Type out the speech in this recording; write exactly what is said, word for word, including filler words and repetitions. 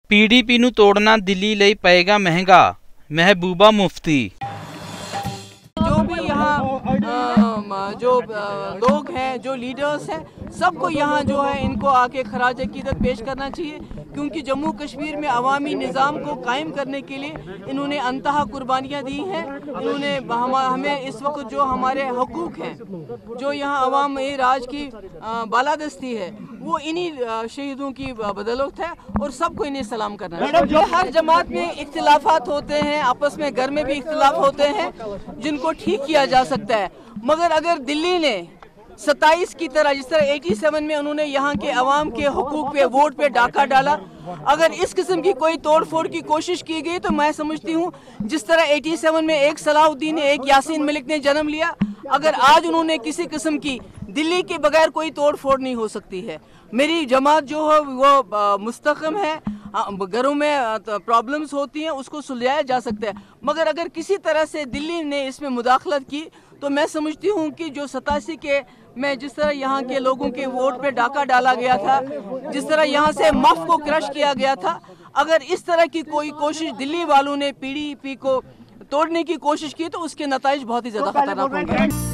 PDP नूं तोड़ना दिल्ली लई पएगा महंगा, महबूबा मुफ्ती। जो भी यहाँ जो लोग हैं, जो लीडर्स हैं, सबको यहाँ जो है इनको आके खराज अकीदत पेश करना चाहिए, क्योंकि जम्मू कश्मीर में अवामी निज़ाम को कायम करने के लिए इन्होंने अंतहा कुर्बानियाँ दी हैं। इन्होंने हम हमें इस वक्त जो हमारे हकूक़ हैं, जो यहाँ अवाम राज की बालादस्ती है, वो इन्हीं शहीदों की बदौलत है और सबको इन्हें सलाम करना चाहिए। हर जमात में इख्तिलाफात होते हैं, आपस में घर में भी इख्तिलाफ होते हैं जिनको ठीक किया जा सकता है, मगर अगर दिल्ली ने सत्ताईस की तरह, जिस तरह सत्तासी में उन्होंने यहाँ के अवाम के हुकूक पे, वोट पे डाका डाला, अगर इस किस्म की कोई तोड़ फोड़ की कोशिश की गई तो मैं समझती हूँ जिस तरह सत्तासी में एक सलाहुद्दीन ने, एक यासीन मलिक ने जन्म लिया, अगर आज उन्होंने किसी किस्म की, दिल्ली के बगैर कोई तोड़ फोड़ नहीं हो सकती है। मेरी जमात जो है वो मुस्तकम है, घरों में प्रॉब्लम्स होती हैं उसको सुलझाया जा सकता है, मगर अगर किसी तरह से दिल्ली ने इसमें मुदाखलत की तो मैं समझती हूँ कि जो सतासी के में जिस तरह यहाँ के लोगों के वोट पे डाका डाला गया था, जिस तरह यहाँ से मफ को क्रश किया गया था, अगर इस तरह की कोई कोशिश दिल्ली वालों ने पीडीपी को तोड़ने की कोशिश की तो उसके नताइज बहुत ही ज़्यादा खतरनाक होंगे।